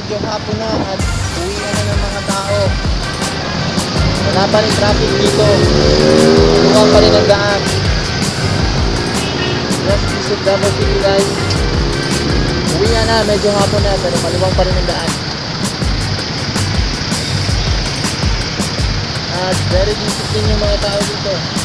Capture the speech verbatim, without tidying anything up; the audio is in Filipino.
medyo hapon na at uwi na na ng mga tao. Wala pa rin traffic dito. Luwag pa rin ang daan. Just visit Davao City guys. Uwi na na, medyo hapon na pero maluwang pa rin ang daan. At very disciplined yung mga tao dito.